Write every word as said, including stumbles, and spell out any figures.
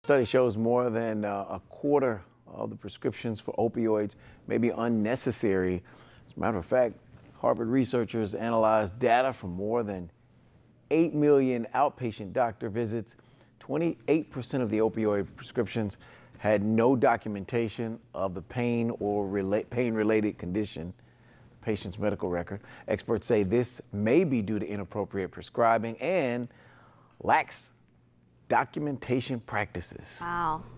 Study shows more than uh, a quarter of the prescriptions for opioids may be unnecessary. As a matter of fact, Harvard researchers analyzed data from more than eight million outpatient doctor visits. twenty-eight percent of the opioid prescriptions had no documentation of the pain or rela- pain-related condition, the patient's medical record. Experts say this may be due to inappropriate prescribing and lax documentation practices. Wow.